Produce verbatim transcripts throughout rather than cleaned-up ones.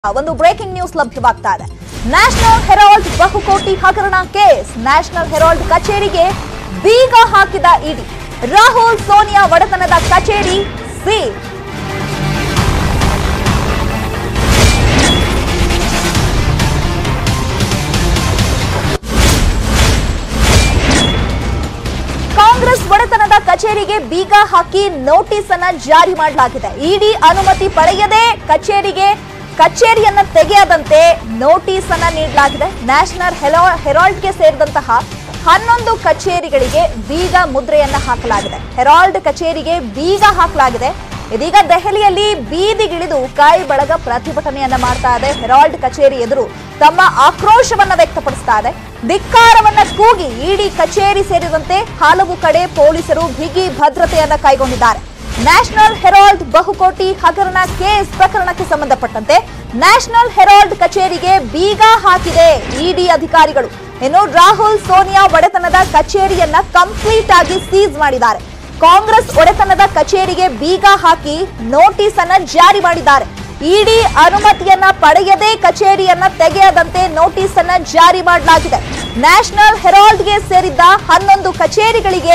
ಒಂದು breaking news ಲಭ್ಯವಾಗ್ತಾ ಇದೆ. National Herald ಬಹುಕೋಟಿ ಹಗರಣ ಕೇಸ್. ನ್ಯಾಷನಲ್ ಹೆರಾಲ್ಡ್ ಕಚೇರಿಗೆ ಬೀಗ ಹಾಕಿದ ಇಡಿ. ರಾಹುಲ್ ಸೋನಿಯಾ ಒಡೆತನದ ಕಚೇರಿ ಸೀಲ್. ಕಾಂಗ್ರೆಸ್ ಒಡೆತನದ ಕಚೇರಿಗೆ ಬೀಗ ಹಾಕಿ ನೋಟಿಸ್ ಅನ್ನ ಜಾರಿ ಮಾಡಲಾಗಿದೆ. ಇಡಿ ಅನುಮತಿ ಪಡೆಯದೆ ಕಚೇರಿಗೆ ಕಚೇರಿಯನ್ನ ತೆಗೆಯದಂತೆ ನೋಟಿಸ್ ಅನ್ನ ನೀಡಲಾಗಿದೆ. ನ್ಯಾಷನಲ್ ಹೆರಾಲ್ಡ್ಗೆ ಸೇರಿದಂತಹ ಹನ್ನೊಂದು ಕಚೇರಿಗಳಿಗೆ ಬೀಗ ಮುದ್ರೆಯನ್ನ ಹಾಕಲಾಗಿದೆ. ಹೆರಾಲ್ಡ್ ಕಚೇರಿಗೆ ಬೀಗ ಹಾಕಲಾಗಿದೆ. ಇದೀಗ ದೆಹಲಿಯಲ್ಲಿ ಬೀದಿಗಿಳಿದು ಕೈ ಬಳಗ ಪ್ರತಿಭಟನೆಯನ್ನ ಮಾಡ್ತಾ ಇದೆ. ಹೆರಾಲ್ಡ್ ಕಚೇರಿ ಎದುರು ತಮ್ಮ ಆಕ್ರೋಶವನ್ನ ವ್ಯಕ್ತಪಡಿಸ್ತಾ ಇದೆ. ಧಿಕ್ಕಾರವನ್ನ ಕೂಗಿ ಇಡಿ ಕಚೇರಿ ಸೇರಿದಂತೆ ಹಲವು ಕಡೆ ಪೊಲೀಸರು ಬಿಗಿ ಭದ್ರತೆಯನ್ನ ಕೈಗೊಂಡಿದ್ದಾರೆ. ನ್ಯಾಷನಲ್ ಹೆರಾಲ್ಡ್ ಬಹುಕೋಟಿ ಹಗರಣ ಕೇಸ್ ಪ್ರಕರಣಕ್ಕೆ ಸಂಬಂಧಪಟ್ಟಂತೆ ನ್ಯಾಷನಲ್ ಹೆರಾಲ್ಡ್ ಕಚೇರಿಗೆ ಬೀಗ ಹಾಕಿದೆ ಇಡಿ ಅಧಿಕಾರಿಗಳು. ಇನ್ನು ರಾಹುಲ್ ಸೋನಿಯಾ ಒಡೆತನದ ಕಚೇರಿಯನ್ನ ಕಂಪ್ಲೀಟ್ ಆಗಿ ಸೀಸ್ ಮಾಡಿದ್ದಾರೆ. ಕಾಂಗ್ರೆಸ್ ಒಡೆತನದ ಕಚೇರಿಗೆ ಬೀಗ ಹಾಕಿ ನೋಟಿಸ್ ಅನ್ನ ಜಾರಿ ಮಾಡಿದ್ದಾರೆ. ಇಡಿ ಅನುಮತಿಯನ್ನ ಪಡೆಯದೆ ಕಚೇರಿಯನ್ನ ತೆಗೆಯದಂತೆ ನೋಟಿಸ್ ಅನ್ನ ಜಾರಿ ಮಾಡಲಾಗಿದೆ. ನ್ಯಾಷನಲ್ ಹೆರಾಲ್ಡ್ಗೆ ಸೇರಿದ್ದ ಹನ್ನೊಂದು ಕಚೇರಿಗಳಿಗೆ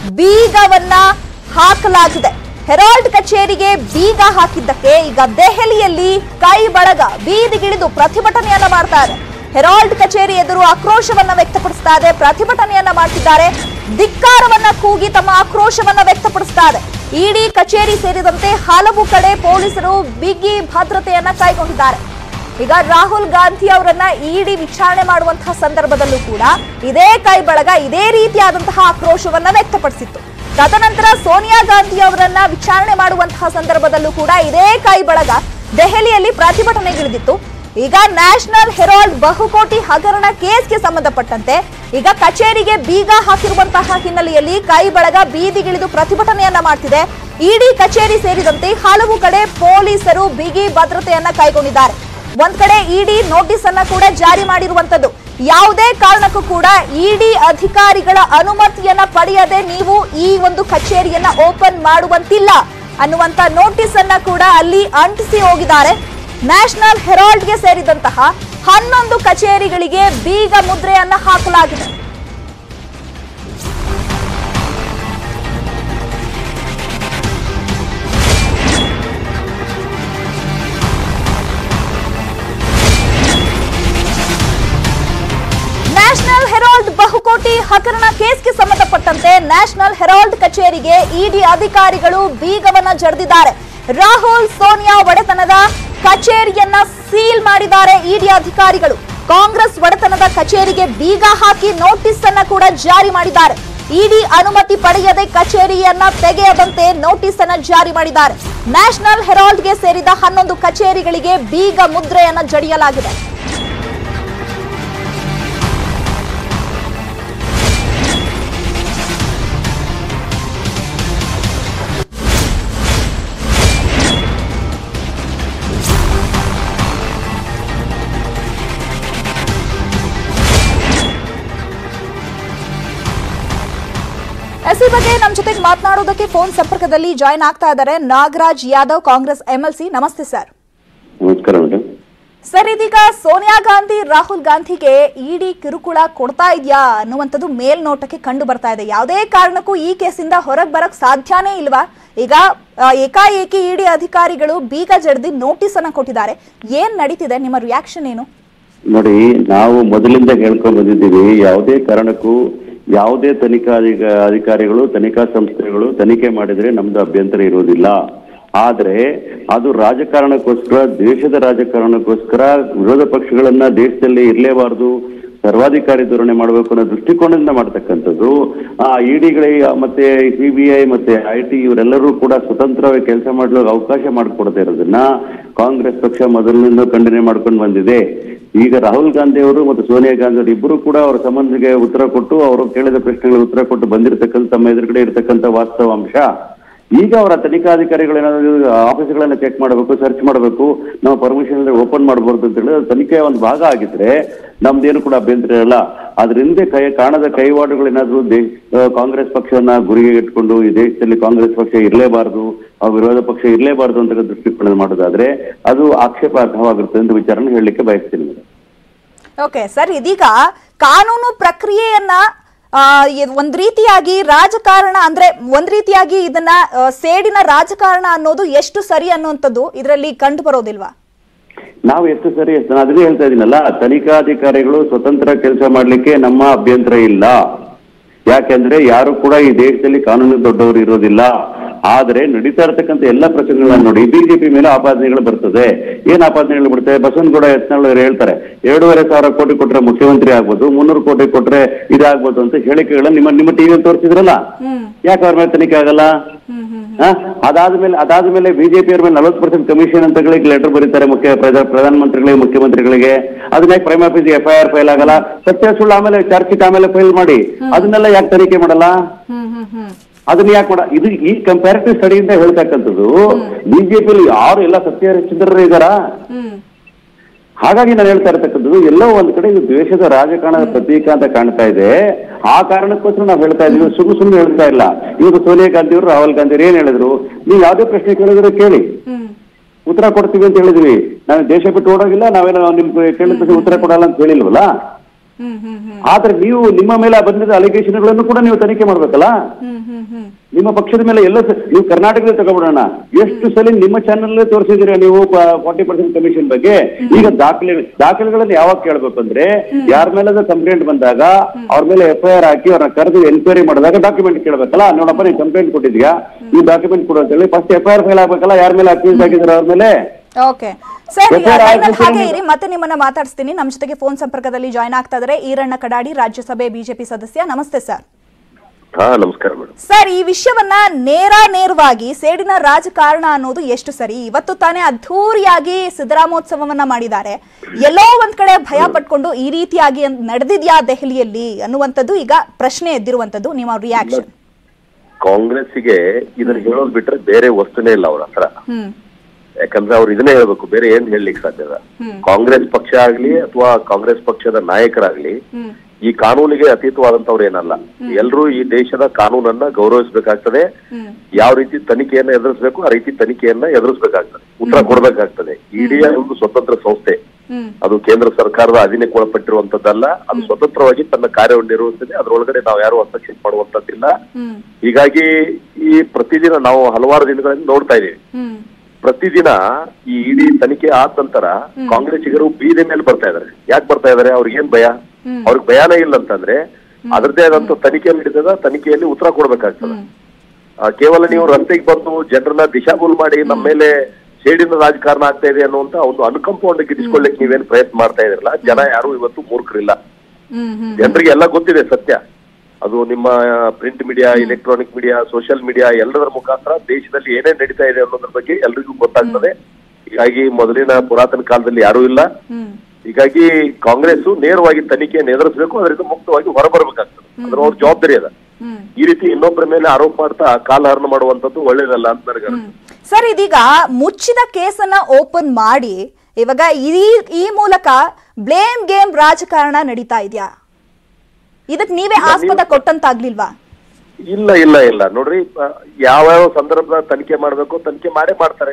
ಬೀಗವನ್ನ ಹಾಕಲಾಗಿದೆ. ಹೆರಾಲ್ಡ್ ಕಚೇರಿಗೆ ಬೀಗ ಹಾಕಿದ್ದಕ್ಕೆ ಈಗ ದೆಹಲಿಯಲ್ಲಿ ಕೈ ಬಳಗ ಬೀದಿಗಿಳಿದು ಪ್ರತಿಭಟನೆಯನ್ನ ಮಾಡ್ತಾ ಇದೆ. ಹೆರಾಲ್ಡ್ ಕಚೇರಿ ಎದುರು ಆಕ್ರೋಶವನ್ನ ವ್ಯಕ್ತಪಡಿಸ್ತಾ ಇದೆ, ಪ್ರತಿಭಟನೆಯನ್ನ ಮಾಡ್ತಿದ್ದಾರೆ. ಧಿಕ್ಕಾರವನ್ನ ಕೂಗಿ ತಮ್ಮ ಆಕ್ರೋಶವನ್ನ ವ್ಯಕ್ತಪಡಿಸ್ತಾ ಇದೆ. ಇಡಿ ಕಚೇರಿ ಸೇರಿದಂತೆ ಹಲವು ಕಡೆ ಪೊಲೀಸರು ಬಿಗಿ ಭದ್ರತೆಯನ್ನ ಕೈಗೊಂಡಿದ್ದಾರೆ. ಈಗ ರಾಹುಲ್ ಗಾಂಧಿ ಅವರನ್ನ ಇಡಿ ವಿಚಾರಣೆ ಮಾಡುವಂತಹ ಸಂದರ್ಭದಲ್ಲೂ ಕೂಡ ಇದೇ ಕೈ ಬಳಗ ಇದೇ ರೀತಿಯಾದಂತಹ ಆಕ್ರೋಶವನ್ನ ವ್ಯಕ್ತಪಡಿಸಿತ್ತು. ತದನಂತರ ಸೋನಿಯಾ ಗಾಂಧಿ ಅವರನ್ನ ವಿಚಾರಣೆ ಮಾಡುವಂತಹ ಸಂದರ್ಭದಲ್ಲೂ ಕೂಡ ಇದೇ ಕೈ ಬಳಗ ದೆಹಲಿಯಲ್ಲಿ ಪ್ರತಿಭಟನೆಗಿಳಿದಿತ್ತು. ಈಗ ನ್ಯಾಷನಲ್ ಹೆರಾಲ್ಡ್ ಬಹುಕೋಟಿ ಹಗರಣ ಕೇಸ್ಗೆ ಸಂಬಂಧಪಟ್ಟಂತೆ ಈಗ ಕಚೇರಿಗೆ ಬೀಗ ಹಾಕಿರುವಂತಹ ಹಿನ್ನೆಲೆಯಲ್ಲಿ ಕೈ ಬಳಗ ಬೀದಿಗಿಳಿದು ಪ್ರತಿಭಟನೆಯನ್ನ ಮಾಡ್ತಿದೆ. ಇಡಿ ಕಚೇರಿ ಸೇರಿದಂತೆ ಹಲವು ಕಡೆ ಪೊಲೀಸರು ಬಿಗಿ ಭದ್ರತೆಯನ್ನ ಕೈಗೊಂಡಿದ್ದಾರೆ. ಒಂದ್ ಕಡೆ ಇಡಿ ನೋಟಿಸ್ ಅನ್ನ ಕೂಡ ಜಾರಿ ಮಾಡಿರುವಂತದ್ದು. ಯಾವುದೇ ಕಾರಣಕ್ಕೂ ಕೂಡ ಇಡಿ ಅಧಿಕಾರಿಗಳ ಅನುಮತಿಯನ್ನ ಪಡೆಯದೆ ನೀವು ಈ ಒಂದು ಕಚೇರಿಯನ್ನ ಓಪನ್ ಮಾಡುವಂತಿಲ್ಲ ಅನ್ನುವಂತ ನೋಟಿಸ್ ಅನ್ನ ಕೂಡ ಅಲ್ಲಿ ಅಂಟಿಸಿ ಹೋಗಿದ್ದಾರೆ. ನ್ಯಾಷನಲ್ ಹೆರಾಲ್ಡ್ಗೆ ಸೇರಿದಂತಹ ಹನ್ನೊಂದು ಕಚೇರಿಗಳಿಗೆ ಬೀಗ ಮುದ್ರೆಯನ್ನ ಹಾಕಲಾಗಿದೆ. ನ್ಯಾಷನಲ್ ಹೆರಾಲ್ಡ್ ಬಹುಕೋಟಿ ಹಗರಣ ಕೇಸ್ಗೆ ಸಂಬಂಧಪಟ್ಟಂತೆ ನ್ಯಾಷನಲ್ ಹೆರಾಲ್ಡ್ ಕಚೇರಿಗೆ ಇಡಿ ಅಧಿಕಾರಿಗಳು ಬೀಗವನ್ನ ಜಡಿದಿದ್ದಾರೆ. ರಾಹುಲ್ ಸೋನಿಯಾ ಒಡೆತನದ ಕಚೇರಿಯನ್ನ ಸೀಲ್ ಮಾಡಿದ್ದಾರೆ ಇಡಿ ಅಧಿಕಾರಿಗಳು. ಕಾಂಗ್ರೆಸ್ ಒಡೆತನದ ಕಚೇರಿಗೆ ಬೀಗ ಹಾಕಿ ನೋಟಿಸ್ ಅನ್ನ ಕೂಡ ಜಾರಿ ಮಾಡಿದ್ದಾರೆ. ಇಡಿ ಅನುಮತಿ ಪಡೆಯದೆ ಕಚೇರಿಯನ್ನ ತೆಗೆಯದಂತೆ ನೋಟಿಸ್ ಅನ್ನ ಜಾರಿ ಮಾಡಿದ್ದಾರೆ. ನ್ಯಾಷನಲ್ ಹೆರಾಲ್ಡ್ಗೆ ಸೇರಿದ ಹನ್ನೊಂದು ಕಚೇರಿಗಳಿಗೆ ಬೀಗ ಮುದ್ರೆಯನ್ನ ಜಡಿಯಲಾಗಿದೆ. ಈ ಬಗ್ಗೆ ನಮ್ಮ ಜೊತೆಗೆ ಮಾತನಾಡೋದಕ್ಕೆ ಫೋನ್ ಸಂಪರ್ಕದಲ್ಲಿ ಜಾಯಿನ್ ಆಗ್ತಾ ಇದ್ದಾರೆ ನಾಗರಾಜ್ ಯಾದವ್, ಕಾಂಗ್ರೆಸ್ ಎಂಎಲ್ಸಿ. ನಮಸ್ತೆ ಸರ್. ನಮಸ್ಕಾರ ಮೇಡಮ್. ಸರ್, ಇದೀಗ ಸೋನಿಯಾ ಗಾಂಧಿ ರಾಹುಲ್ ಗಾಂಧಿಗೆ ಇಡಿ ಕಿರುಕುಳ ಕೊಡ್ತಾ ಇದೆಯಾ ಅನ್ನುವಂಥದ್ದು ಮೇಲ್ನೋಟಕ್ಕೆ ಕಂಡು ಬರ್ತಾ ಇದೆ. ಯಾವುದೇ ಕಾರಣಕ್ಕೂ ಈ ಕೇಸಿಂದ ಹೊರಗೆ ಬರಕ್ ಸಾಧ್ಯನೇ ಇಲ್ವಾ? ಈಗ ಏಕಾಏಕಿ ಇಡಿ ಅಧಿಕಾರಿಗಳು ಬೀಗ ಜಡ್ದಿ ನೋಟಿಸ್ ಅನ್ನ ಕೊಟ್ಟಿದ್ದಾರೆ. ಏನ್ ನಡೀತಿದೆ? ನಿಮ್ಮ ರಿಯಾಕ್ಷನ್ ಏನು? ನೋಡಿ, ನಾವು ಮೊದಲಿಂದ ಹೇಳ್ಕೊಂಡು ಬಂದಿದ್ದೀವಿ, ಯಾವುದೇ ಕಾರಣಕ್ಕೂ ಯಾವುದೇ ತನಿಖಾ ಅಧಿಕಾರಿಗಳು ತನಿಖಾ ಸಂಸ್ಥೆಗಳು ತನಿಖೆ ಮಾಡಿದ್ರೆ ನಮ್ದು ಅಭ್ಯಂತರ ಇರುವುದಿಲ್ಲ. ಆದ್ರೆ ಅದು ರಾಜಕಾರಣಕ್ಕೋಸ್ಕರ, ದೇಶದ ರಾಜಕಾರಣಕ್ಕೋಸ್ಕರ ವಿರೋಧ ಪಕ್ಷಗಳನ್ನ ದೇಶದಲ್ಲಿ ಇರಲೇಬಾರದು, ಸರ್ವಾಧಿಕಾರಿ ಧೋರಣೆ ಮಾಡಬೇಕು ಅನ್ನೋ ದೃಷ್ಟಿಕೋನದಿಂದ ಮಾಡ್ತಕ್ಕಂಥದ್ದು. ಆ ಇಡಿಗಳಿಗೆ ಮತ್ತೆ ಸಿಬಿಐ ಮತ್ತೆ ಐ ಟಿ ಇವರೆಲ್ಲರೂ ಕೂಡ ಸ್ವತಂತ್ರವಾಗಿ ಕೆಲಸ ಮಾಡಲು ಅವಕಾಶ ಮಾಡಿಕೊಡದೇ ಇರೋದನ್ನ ಕಾಂಗ್ರೆಸ್ ಪಕ್ಷ ಮೊದಲಿನಿಂದ ಖಂಡನೆ ಮಾಡ್ಕೊಂಡು ಬಂದಿದೆ. ಈಗ ರಾಹುಲ್ ಗಾಂಧಿ ಅವರು ಮತ್ತು ಸೋನಿಯಾ ಗಾಂಧಿ ಅವರು ಇಬ್ಬರು ಕೂಡ ಅವರ ಸಂಬಂಧಿಗೆ ಉತ್ತರ ಕೊಟ್ಟು ಅವರು ಕೇಳಿದ ಪ್ರಶ್ನೆಗಳಿಗೆ ಉತ್ತರ ಕೊಟ್ಟು ಬಂದಿರತಕ್ಕಂಥ ತಮ್ಮ ಎದುರುಗಡೆ ಇರತಕ್ಕಂಥ ವಾಸ್ತವಾಂಶ. ಈಗ ಅವರ ತನಿಖಾಧಿಕಾರಿಗಳು ಏನಾದ್ರು ಆಫೀಸ್ಗಳನ್ನ ಚೆಕ್ ಮಾಡಬೇಕು, ಸರ್ಚ್ ಮಾಡಬೇಕು, ನಾವು ಪರ್ಮಿಷನ್ ಓಪನ್ ಮಾಡಬಾರ್ದು ಅಂತ ಹೇಳಿ ತನಿಖೆಯ ಒಂದು ಭಾಗ ಆಗಿದ್ರೆ ನಮ್ದೇನು ಕೂಡ ಅಭ್ಯಂತರ ಇರಲ್ಲ. ಅದ್ರ ಹಿಂದೆ ಕೈ ಕಾಣದ ಕೈವಾಡುಗಳೇನಾದ್ರೂ ದೇ ಕಾಂಗ್ರೆಸ್ ಪಕ್ಷವನ್ನ ಗುರಿಗೆ ಇಟ್ಕೊಂಡು ಈ ದೇಶದಲ್ಲಿ ಕಾಂಗ್ರೆಸ್ ಪಕ್ಷ ಇರಲೇಬಾರದು, ವಿರೋಧ ಪಕ್ಷ ಇರಲೇಬಾರದು ಅಂತ ದೃಷ್ಟಿಕೋನ ಮಾಡೋದಾದ್ರೆ ಅದು ಆಕ್ಷೇಪಾರ್ಹವಾಗಿರುತ್ತೆ ಅಂತ ವಿಚಾರನ ಹೇಳಲಿಕ್ಕೆ ಬಯಸ್ತೀನಿ. ಓಕೆ ಸರ್, ಇದೀಗ ಕಾನೂನು ಪ್ರಕ್ರಿಯೆಯನ್ನ ಒಂದ್ ರೀತಿಯಾಗಿ ರಾಜಕಾರಣ ಅಂದ್ರೆ ಒಂದ್ ರೀತಿಯಾಗಿ ಇದನ್ನ ಸೇಡಿನ ರಾಜಕಾರಣ ಅನ್ನೋದು ಎಷ್ಟು ಸರಿ ಅನ್ನುವಂಥದ್ದು ಇದರಲ್ಲಿ ಕಂಡು ಬರೋದಿಲ್ವಾ? ನಾವು ಎಷ್ಟು ಸರಿ ನಾನು ಅದನ್ನೇ ಹೇಳ್ತಾ ಇದ್ದೀನಲ್ಲ, ತನಿಖಾಧಿಕಾರಿಗಳು ಸ್ವತಂತ್ರ ಕೆಲಸ ಮಾಡ್ಲಿಕ್ಕೆ ನಮ್ಮ ಅಭ್ಯಂತರ ಇಲ್ಲ. ಯಾಕೆಂದ್ರೆ ಯಾರು ಕೂಡ ಈ ದೇಶದಲ್ಲಿ ಕಾನೂನು ದೊಡ್ಡವರು ಇರೋದಿಲ್ಲ. ಆದ್ರೆ ನಡೀತಾ ಇರತಕ್ಕಂಥ ಎಲ್ಲ ಪ್ರಸಂಗಗಳನ್ನ ನೋಡಿ ಬಿಜೆಪಿ ಮೇಲೆ ಆಪಾದನೆಗಳು ಬರ್ತದೆ. ಏನ್ ಆಪಾದನೆಗಳು ಬರ್ತವೆ? ಬಸವನಗೌಡ ಯತ್ನಾಳ್ ಅವರು ಹೇಳ್ತಾರೆ ಎರಡೂವರೆ ಸಾವಿರ ಕೋಟಿ ಕೊಟ್ರೆ ಮುಖ್ಯಮಂತ್ರಿ ಆಗ್ಬೋದು, ಮುನ್ನೂರು ಕೋಟಿ ಕೊಟ್ರೆ ಇದಾಗ್ಬೋದು ಅಂತ ಹೇಳಿಕೆಗಳನ್ನ ನಿಮ್ಮ ನಿಮ್ಮ ಟಿವಿಯಲ್ಲಿ ತೋರಿಸಿದ್ರಲ್ಲ, ಯಾಕೆ ಅವ್ರ ಮೇಲೆ ತನಿಖೆ ಆಗಲ್ಲ? ಅದಾದ್ಮೇಲೆ ಅದಾದ್ಮೇಲೆ ಬಿಜೆಪಿಯವ್ರ ಮೇಲೆ ನಲವತ್ತು ಪರ್ಸೆಂಟ್ ಕಮಿಷನ್ ಅಂತ ಲೆಟರ್ ಬರೀತಾರೆ ಮುಖ್ಯ ಪ್ರಧಾನಮಂತ್ರಿಗಳಿಗೆ, ಮುಖ್ಯಮಂತ್ರಿಗಳಿಗೆ. ಅದನ್ನ ಯಾಕೆ prime office F I R file ಆಗಲ್ಲ? ಸತ್ಯ ಸುಳ್ಳು ಆಮೇಲೆ ಚಾರ್ಜ್ ಶೀಟ್ ಆಮೇಲೆ ಫೈಲ್ ಮಾಡಿ ಅದನ್ನೆಲ್ಲ ಯಾಕೆ ತನಿಖೆ ಮಾಡಲ್ಲ? ಅದನ್ನ ಯಾಕೆ ಮಾಡ ಇದು ಈ ಕಂಪ್ಯಾರಿಟಿವ್ ಸ್ಟಡಿಯಿಂದ ಹೇಳ್ತಕ್ಕಂಥದ್ದು. ಬಿಜೆಪಿಯಲ್ಲಿ ಯಾರು ಎಲ್ಲ ಸತ್ಯಹರಿಶ್ಚಂದ್ರರು ಇದಾರ? ಹಾಗಾಗಿ ನಾನು ಹೇಳ್ತಾ ಇರ್ತಕ್ಕಂಥದ್ದು ಎಲ್ಲೋ ಒಂದ್ ಕಡೆ ಇದು ದ್ವೇಷದ ರಾಜಕಾರಣದ ಪ್ರತೀಕ ಅಂತ ಕಾಣ್ತಾ ಇದೆ. ಆ ಕಾರಣಕ್ಕೋಸ್ಕರ ನಾವು ಹೇಳ್ತಾ ಇದೀವಿ, ಸುಮ್ಮನೆ ಸುಮ್ಮನೆ ಹೇಳ್ತಾ ಇಲ್ಲ. ಇವತ್ತು ಸೋನಿಯಾ ಗಾಂಧಿ ಅವರು, ರಾಹುಲ್ ಗಾಂಧಿ ಅವರು ಏನ್ ಹೇಳಿದ್ರು? ನೀವು ಯಾವ್ದೇ ಪ್ರಶ್ನೆ ಕೇಳಿದ್ರೆ ಕೇಳಿ, ಉತ್ತರ ಕೊಡ್ತೀವಿ ಅಂತ ಹೇಳಿದ್ವಿ. ನಾವು ದೇಶ ಬಿಟ್ಟು ಓಡೋಗಿಲ್ಲ, ನಾವೇನೋ ನಿಮ್ ಕೇಳಿದ ಪ್ರಶ್ನೆ ಉತ್ತರ ಕೊಡಲ್ಲ ಅಂತ ಹೇಳಿಲ್ವಲ್ಲ. ಆದ್ರೆ ನೀವು ನಿಮ್ಮ ಮೇಲೆ ಬಂದಿದ್ದ ಅಲಿಗೇಷನ್ಗಳನ್ನು ಕೂಡ ನೀವು ತನಿಖೆ ಮಾಡ್ಬೇಕಲ್ಲ. ನಿಮ್ಮ ಪಕ್ಷದ ಮೇಲೆ ಎಲ್ಲ ನೀವು ಕರ್ನಾಟಕದಲ್ಲಿ ತಗೊಬಿಡೋಣ, ಎಷ್ಟು ಸಲ ನಿಮ್ಮ ಚಾನೆಲ್ ತೋರಿಸಿದಿರ ನೀವು ಫಾರ್ಟಿ ಪರ್ಸೆಂಟ್ ಕಮಿಷನ್ ಬಗ್ಗೆ. ಈಗ ದಾಖಲೆ ದಾಖಲೆಗಳನ್ನು ಯಾವಾಗ ಕೇಳ್ಬೇಕು ಅಂದ್ರೆ ಯಾರ ಮೇಲೆ ಕಂಪ್ಲೇಂಟ್ ಬಂದಾಗ ಅವ್ರ ಮೇಲೆ ಎಫ್ ಐ ಆರ್ ಹಾಕಿ ಅವ್ರನ್ನ ಕರೆದು ಎನ್ಕ್ವೈರಿ ಮಾಡಿದಾಗ ಡಾಕ್ಯುಮೆಂಟ್ ಕೇಳ್ಬೇಕಲ್ಲ. ನೋಡಪ್ಪ ನೀವು ಕಂಪ್ಲೇಂಟ್ ಕೊಟ್ಟಿದ್ಯಾ, ಈ ಡಾಕ್ಯುಮೆಂಟ್ ಕೊಡು ಅಂತ ಹೇಳಿ first F I R file ಆಗ್ಬೇಕಲ್ಲ. ಯಾರ ಮೇಲೆ ಅಕ್ಯೂಸ್ ಆಗಿದ್ದಾರೆ ಅವ್ರ ಮೇಲೆ. ಓಕೆ ಸರ್, ಹಾಗೆ ಇರಿ, ಮತ್ತೆ ನಿಮ್ಮನ್ನ ಮಾತಾಡಿಸ್ತೀನಿ. ನಮ್ಮ ಜೊತೆಗೆ ಫೋನ್ ಸಂಪರ್ಕದಲ್ಲಿ ಜಾಯ್ನ್ ಆಗ್ತಾ ಇದ್ದಾರೆ ಈರಣ್ಣ ಕಡಾಡಿ, ರಾಜ್ಯಸಭೆ ಬಿಜೆಪಿ ಸದಸ್ಯ. ನಮಸ್ತೆ ಸರ್. ಹಾ ನಮಸ್ಕಾರ ಮೇಡಮ್. ಸರ್, ಈ ವಿಷಯವನ್ನ ನೇರ ನೇರವಾಗಿ ಸೇಡಿನ ರಾಜಕಾರಣ ಅನ್ನೋದು ಎಷ್ಟು ಸರಿ? ಇವತ್ತು ತಾನೇ ಅದ್ಧೂರಿಯಾಗಿ ಸಿದ್ದರಾಮೋತ್ಸವವನ್ನ ಮಾಡಿದ್ದಾರೆ. ಎಲ್ಲೋ ಒಂದ್ ಕಡೆ ಭಯ ಪಟ್ಕೊಂಡು ಈ ರೀತಿಯಾಗಿ ನಡೆದಿದ್ಯಾ ದೆಹಲಿಯಲ್ಲಿ ಅನ್ನುವಂಥದ್ದು ಈಗ ಪ್ರಶ್ನೆ ಎದ್ದಿರುವಂತದ್ದು. ನಿಮ್ಮ ರಿಯಾಕ್ಷನ್? ಕಾಂಗ್ರೆಸ್ಸಿಗೆ ಇದನ್ನ ಹೇಳೋದ್ ಬಿಟ್ರೆ ಬೇರೆ ವಸ್ತುನೇ ಇಲ್ಲ ಅವ್ರ ಹತ್ರ. ಯಾಕಂದ್ರೆ ಅವ್ರು ಇದನ್ನೇ ಹೇಳ್ಬೇಕು, ಬೇರೆ ಏನ್ ಹೇಳಲಿಕ್ಕೆ ಸಾಧ್ಯದ? ಕಾಂಗ್ರೆಸ್ ಪಕ್ಷ ಆಗ್ಲಿ ಅಥವಾ ಕಾಂಗ್ರೆಸ್ ಪಕ್ಷದ ನಾಯಕರಾಗ್ಲಿ ಈ ಕಾನೂನಿಗೆ ಅತೀತವಾದಂತವ್ರು ಏನಲ್ಲ. ಎಲ್ರೂ ಈ ದೇಶದ ಕಾನೂನನ್ನ ಗೌರವಿಸಬೇಕಾಗ್ತದೆ. ಯಾವ ರೀತಿ ತನಿಖೆಯನ್ನ ಎದುರಿಸಬೇಕು ಆ ರೀತಿ ತನಿಖೆಯನ್ನ ಎದುರಿಸಬೇಕಾಗ್ತದೆ, ಉತ್ತರ ಕೊಡಬೇಕಾಗ್ತದೆ. ಇಡೀ ಒಂದು ಸ್ವತಂತ್ರ ಸಂಸ್ಥೆ, ಅದು ಕೇಂದ್ರ ಸರ್ಕಾರದ ಅಧೀನಕ್ಕೆ ಒಳಪಟ್ಟಿರುವಂತದ್ದಲ್ಲ. ಅದು ಸ್ವತಂತ್ರವಾಗಿ ತನ್ನ ಕಾರ್ಯವನ್ನು ನಿರ್ವಹಿಸ್ತದೆ. ಅದ್ರೊಳಗಡೆ ನಾವು ಯಾರು ಹಸ್ತಕ್ಷೇಪ ಮಾಡುವಂತದ್ದಿಲ್ಲ. ಹೀಗಾಗಿ ಈ ಪ್ರತಿದಿನ ನಾವು ಹಲವಾರು ದಿನಗಳಿಂದ ನೋಡ್ತಾ ಇದೀವಿ. ಪ್ರತಿದಿನ ಈ ಇಡೀ ತನಿಖೆ ಆದ ನಂತರ ಕಾಂಗ್ರೆಸ್ಸಿಗರು ಬೀದಿ ಮೇಲೆ ಬರ್ತಾ ಇದಾರೆ. ಯಾಕೆ ಬರ್ತಾ ಇದಾರೆ? ಅವ್ರಿಗೆ ಏನ್ ಭಯ? ಅವ್ರಿಗೆ ಭಯಾನೇ ಇಲ್ಲ ಅಂತಂದ್ರೆ ಅದರದ್ದೇ ಆದಂತ ತನಿಖೆ ನಡೀತದ, ತನಿಖೆಯಲ್ಲಿ ಉತ್ತರ ಕೊಡ್ಬೇಕಾಗ್ತದ. ಕೇವಲ ನೀವು ರಸ್ತೆಗೆ ಬಂದು ಜನರನ್ನ ದಿಶಾಗೂಲ್ ಮಾಡಿ ನಮ್ಮ ಮೇಲೆ ಸೇಡಿನ ರಾಜಕಾರಣ ಆಗ್ತಾ ಇದೆ ಅನ್ನುವಂತ ಒಂದು ಅನುಕಂಪವನ್ನು ಗಿಟ್ಟಿಸ್ಕೊಳ್ಳಿಕ್ಕೆ ನೀವೇನ್ ಪ್ರಯತ್ನ ಮಾಡ್ತಾ ಇದ್ರಲ್ಲ, ಜನ ಯಾರು ಇವತ್ತು ಮೂರ್ಖರಿಲ್ಲ. ಜನರಿಗೆ ಎಲ್ಲ ಗೊತ್ತಿದೆ ಸತ್ಯ. ಅದು ನಿಮ್ಮ print media, electronic media, social media ಎಲ್ಲದರ ಮುಖಾಂತರ ದೇಶದಲ್ಲಿ ಏನೇನ್ ನಡೀತಾ ಇದೆ ಅನ್ನೋದ್ರ ಬಗ್ಗೆ ಎಲ್ರಿಗೂ ಗೊತ್ತಾಗ್ತದೆ. ಹೀಗಾಗಿ ಮೊದಲಿನ ಪುರಾತನ ಕಾಲದಲ್ಲಿ ಯಾರೂ ಇಲ್ಲ. ಹೀಗಾಗಿ ಕಾಂಗ್ರೆಸ್ ನೇರವಾಗಿ ತನಿಖೆಯನ್ನು ಎದುರಿಸಬೇಕು, ಅದರಿಂದ ಮುಕ್ತವಾಗಿ ಹೊರಬರಬೇಕಾಗ್ತದೆ. ಅದ್ರ ಅವ್ರ ಜವಾಬ್ದಾರಿ ಅದ. ಈ ರೀತಿ ಇನ್ನೊಬ್ಬರ ಮೇಲೆ ಆರೋಪ ಮಾಡ್ತಾ ಕಾಲಹರಣ ಮಾಡುವಂತದ್ದು ಒಳ್ಳೇದಲ್ಲ ಅಂತ ನನಗೆ. ಸರ್, ಇದೀಗ ಮುಚ್ಚಿದ ಕೇಸನ್ನ ಓಪನ್ ಮಾಡಿ ಇವಾಗ ಈ ಈ ಮೂಲಕ ಬ್ಲೇಮ್ ಗೇಮ್ ರಾಜಕಾರಣ ನಡೀತಾ ಇದೆಯಾ? ಇದಕ್ ನೀವೇ ಆಸ್ಪದ ಕೊಟ್ಟಂತಾಗ್ಲಿಲ್ವಾ? ಇಲ್ಲ ಇಲ್ಲ ಇಲ್ಲ ನೋಡ್ರಿ, ಯಾವ್ಯಾವ ಸಂದರ್ಭದ ತನಿಖೆ ಮಾಡ್ಬೇಕು ತನಿಖೆ ಮಾಡೇ ಮಾಡ್ತಾರೆ.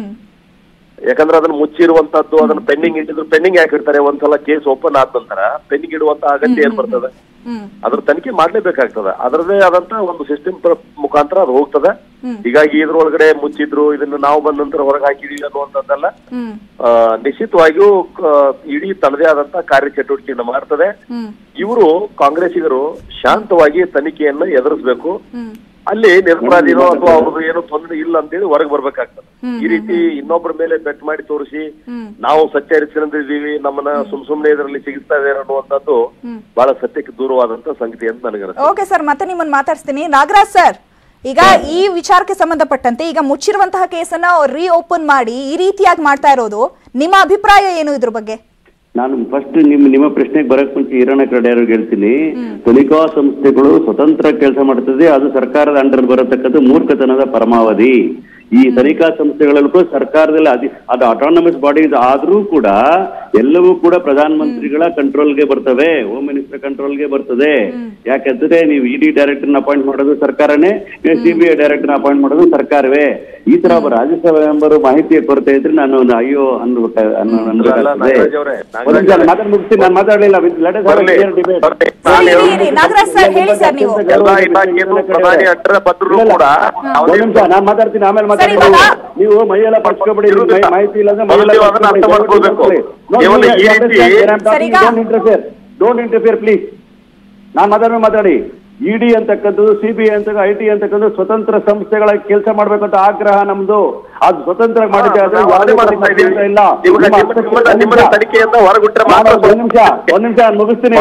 ಯಾಕಂದ್ರೆ ಅದನ್ನ ಮುಚ್ಚಿರುವಂತದ್ದು, ಅದನ್ನ ಪೆಂಡಿಂಗ್ ಇಟ್ಟಿದ್ರು. ಪೆಂಡಿಂಗ್ ಯಾಕೆ ಇಡ್ತಾರೆ? ಒಂದ್ಸಲ ಕೇಸ್ ಓಪನ್ ಆದ ನಂತರ ಪೆಂಡಿಂಗ್ ಇಡುವಂತ ಅಗತ್ಯ ಏನ್ ಬರ್ತದೆ? ಅದ್ರ ತನಿಖೆ ಮಾಡ್ಲೇಬೇಕಾಗ್ತದ. ಅದರದೇ ಆದಂತ ಒಂದು ಸಿಸ್ಟಮ್ ಮುಖಾಂತರ ಅದು ಹೋಗ್ತದೆ. ಹೀಗಾಗಿ ಇದ್ರೊಳಗಡೆ ಮುಚ್ಚಿದ್ರು, ಇದನ್ನ ನಾವು ಬಂದ ನಂತರ ಹೊರಗೆ ಹಾಕಿದೀವಿ ಅನ್ನುವಂಥದ್ದೆಲ್ಲ ನಿಶ್ಚಿತವಾಗಿಯೂ ಇಡೀ ತನ್ನದೇ ಆದಂತ ಕಾರ್ಯಚಟುವಟಿಕೆಯನ್ನು ಮಾಡ್ತದೆ. ಇವರು ಕಾಂಗ್ರೆಸ್ಸಿಗರು ಶಾಂತವಾಗಿ ತನಿಖೆಯನ್ನ ಎದುರಿಸಬೇಕು. ಅಲ್ಲಿ ನಿರಪರಾಧಿನೋ ಅಥವಾ ಅವ್ರದ್ದು ಏನೋ ತೊಂದರೆ ಇಲ್ಲ ಅಂತೇಳಿ ಹೊರಗೆ ಬರ್ಬೇಕಾಗ್ತದೆ. ಈ ರೀತಿ ಇನ್ನೊಬ್ಬರ ಮೇಲೆ ಬೆಟ್ ಮಾಡಿ ತೋರಿಸಿ ನಾವು ಸತ್ಯ ಹರಿಸಿದ್ದೀವಿ, ನಮ್ಮನ್ನ ಸುಮ್ ಸುಮ್ನೆ ಇದರಲ್ಲಿ ಸಿಗಿಸ್ತಾ ಇದ್ದಾರೆ ಅನ್ನುವಂಥದ್ದು ಬಹಳ ಸತ್ಯಕ್ಕೆ ದೂರವಾದಂತ ಸಂಗತಿ ಅಂತ ನನಗೆ. ಓಕೆ ಸರ್, ಮತ್ತೆ ನಿಮ್ಮನ್ನ ಮಾತಾಡ್ತೀನಿ. ನಾಗರಾಜ್ ಸರ್, ಈಗ ಈ ವಿಚಾರಕ್ಕೆ ಸಂಬಂಧಪಟ್ಟಂತೆ ಈಗ ಮುಚ್ಚಿರುವಂತಹ ಕೇಸನ್ನ ರೀ ಓಪನ್ ಮಾಡಿ ಈ ರೀತಿಯಾಗಿ ಮಾಡ್ತಾ ಇರೋದು, ನಿಮ್ಮ ಅಭಿಪ್ರಾಯ ಏನು ಇದ್ರ ಬಗ್ಗೆ? ನಾನು ಫಸ್ಟ್ ನಿಮ್ ನಿಮ್ಮ ಪ್ರಶ್ನೆಗೆ ಬರಕ್ ಮುಂಚೆ ಈರಣ್ಣ ಕಡೆಯವ್ರಿಗೆ ಹೇಳ್ತೀನಿ, ತನಿಖಾ ಸಂಸ್ಥೆಗಳು ಸ್ವತಂತ್ರ ಕೆಲಸ ಮಾಡ್ತದೆ, ಅದು ಸರ್ಕಾರದ ಅಂಡರ್ ಬರತಕ್ಕಂಥ ಮೂರ್ಖತನದ ಪರಮಾವಧಿ. ಈ ತನಿಖಾ ಸಂಸ್ಥೆಗಳಲ್ಲೂ ಸರ್ಕಾರದಲ್ಲಿ ಅದಿ ಅದು ಅಟಾನಮಸ್ ಬಾಡಿ ಆದ್ರೂ ಕೂಡ ಎಲ್ಲವೂ ಕೂಡ ಪ್ರಧಾನ ಮಂತ್ರಿಗಳ ಕಂಟ್ರೋಲ್ಗೆ ಬರ್ತವೆ, ಹೋಮ್ ಮಿನಿಸ್ಟರ್ ಕಂಟ್ರೋಲ್ಗೆ ಬರ್ತದೆ. ಯಾಕಂದ್ರೆ ನೀವು ಇಡಿ ಡೈರೆಕ್ಟರ್ನ ಅಪಾಯಿಂಟ್ ಮಾಡೋದು ಸರ್ಕಾರನೇ, ಸಿಬಿಐ ಡೈರೆಕ್ಟರ್ನ ಅಪಾಯಿಂಟ್ ಮಾಡೋದು ಸರ್ಕಾರವೇ. ಈ ತರ ಒಬ್ಬ ರಾಜ್ಯಸಭಾ ಮೆಂಬರ್ ಮಾಹಿತಿಯ ಕೊರತೆ ಇದ್ರೆ ನಾನು ಒಂದು ಅಯ್ಯೋ ಮಾತಾಡ್ ಮುಗಿಸ್ತೀನಿ. ನಾನು ಮಾತಾಡ್ಲಿಲ್ಲ. ನಾನು ಮಾತಾಡ್ತೀನಿ, ಆಮೇಲೆ ಮಾತಾಡ್ತೀನಿ. ನೀವು ಮೈಯೆಲ್ಲ ಪಡ್ಸ್ಕೊಬಿಡಿ, ಮಾಹಿತಿ ಇಲ್ಲ ಡೋಂಟ್ ಇಂಟರ್ಫಿಯರ್ ಪ್ಲೀಸ್. ನಾನ್ ಮಾತಾಡ ಮಾತಾಡಿ. ಇಡಿ ಅಂತಕ್ಕಂಥದ್ದು, ಸಿಬಿಐ ಅಂತ, ಐ ಟಿ ಅಂತಕ್ಕಂಥದ್ದು ಸ್ವತಂತ್ರ ಸಂಸ್ಥೆಗಳ ಕೆಲಸ ಮಾಡ್ಬೇಕಂತ ಆಗ್ರಹ ನಮ್ದು. ಅದು ಸ್ವತಂತ್ರ ಮಾಡಿದ್ರೆ ಇಲ್ಲ. ಒಂದ್ ನಿಮಿಷ ಒಂದ್ ನಿಮಿಷ ಮುಗಿಸ್ತೀನಿ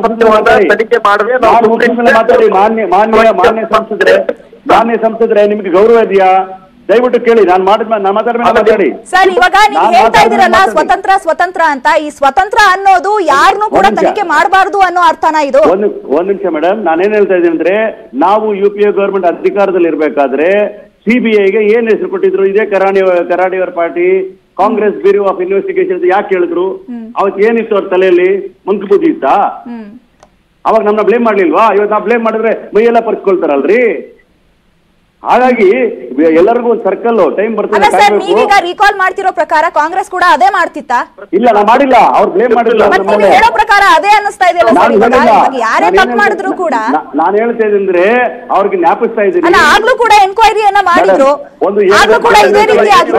ಮಾತಾಡಿ. ಮಾನ್ಯ ಮಾನ್ಯ ಮಾನ್ಯ ಸಂಸದ್ರೆ ಮಾನ್ಯ ಸಂಸದ್ರೆ ನಿಮ್ಗೆ ಗೌರವ ಇದೆಯಾ? ದಯವಿಟ್ಟು ಕೇಳಿ. ನಾನು ಮಾಡಿದ ನಾನು ಮಾತಾಡ್ಮೇಲೆ ಮಾತಾಡಿ ಸರ್. ಇವಾಗ ನೀವು ಹೇಳ್ತಾ ಇದ್ದೀರಲ್ಲ ಸ್ವತಂತ್ರ ಸ್ವತಂತ್ರ ಅಂತ, ಈ ಸ್ವತಂತ್ರ ಅನ್ನೋದು ಯಾರನ್ನೂ ಕೂಡ ತನಿಖೆ ಮಾಡಬಾರ್ದು ಅನ್ನೋ ಅರ್ಥನಾ ಇದು? ಒಂದು ಒಂದ್ ನಿಮಿಷ ಮೇಡಮ್, ನಾನೇನ್ ಹೇಳ್ತಾ ಇದ್ದೀನಿ ಅಂದ್ರೆ, ನಾವು ಯು ಪಿ ಎ ಗವರ್ಮೆಂಟ್ ಅಧಿಕಾರದಲ್ಲಿ ಇರ್ಬೇಕಾದ್ರೆ ಸಿಬಿಐಗೆ ಏನ್ ಹೆಸರು ಕೊಟ್ಟಿದ್ರು? ಇದೇ ಕರಾಡಿ ಕರಾಡಿಯವರ party Congress bureau of investigation ಯಾಕೆ ಹೇಳಿದ್ರು? ಅವತ್ತು ಏನಿತ್ತು ಅವ್ರ ತಲೆಯಲ್ಲಿ? ಮಂಕು ಬುದ್ಧಿ ಇತ್ತಾ? ಅವಾಗ ನಮ್ಮನ್ನ ಬ್ಲೇಮ್ ಮಾಡ್ಲಿಲ್ವಾ? ಇವತ್ತು ನಾವು ಬ್ಲೇಮ್ ಮಾಡಿದ್ರೆ ಮೈಯೆಲ್ಲ ಪರ್ಸ್ಕೊಳ್ತಾರಲ್ರಿ. ಹಾಗಾಗಿ ಎಲ್ಲರಿಗೂ ಒಂದು ಸರ್ಕಲ್ ಟೈಮ್ ಬರ್ತದೆ. ನೀವೀಗ ರೀಕಾಲ್ ಮಾಡ್ತಿರೋ ಪ್ರಕಾರ ಕಾಂಗ್ರೆಸ್ ಕೂಡ ಅದೇ ಮಾಡ್ತಿತ್ತಾ? ಇಲ್ಲ, ನಾ ಮಾಡಿಲ್ಲ. ಅವ್ರು ಬ್ಲೇಮ್ ಮಾಡಿಲ್ಲ. ಹೇಳೋ ಪ್ರಕಾರ ಅದೇ ಅನ್ನಿಸ್ತಾ ಇದೆಯಲ್ಲ. ಯಾರೇ ತಪ್ಪು ಮಾಡಿದ್ರು ಕೂಡ ನಾನು ಹೇಳ್ತಾ ಇದ್ರೆ ಅವ್ರಿಗೆ ಜ್ಞಾಪಿಸ್ತಾ ಇದ್ದೀನಿ. ಆಗ್ಲೂ ಕೂಡ ಎನ್ಕ್ವೈರಿಯನ್ನ ಮಾಡಿದ್ರು, ಆಗ್ಲೂ ಕೂಡ ಇದೇ ರೀತಿ ಆಗಿತ್ತು.